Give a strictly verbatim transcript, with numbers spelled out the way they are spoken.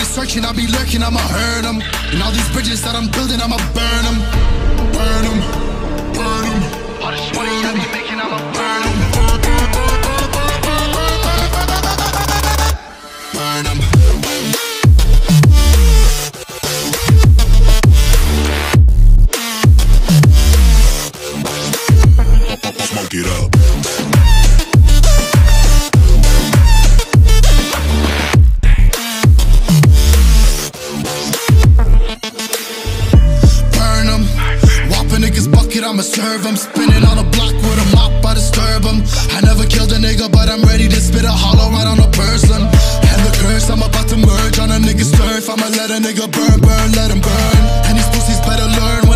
searching, I'll be lurking, I'ma hurt them. And all these bridges that I'm building, I'ma burn them. Burn them, burn them. All this money I be making, I'ma burn them. Burn them. Smoke it up. I'ma serve him, spinning on a block with a mop, I disturb him. I never killed a nigga, but I'm ready to spit a hollow right on a person. And the curse, I'm about to merge on a nigga's turf. I'ma let a nigga burn, burn, let him burn. And these pussies better learn.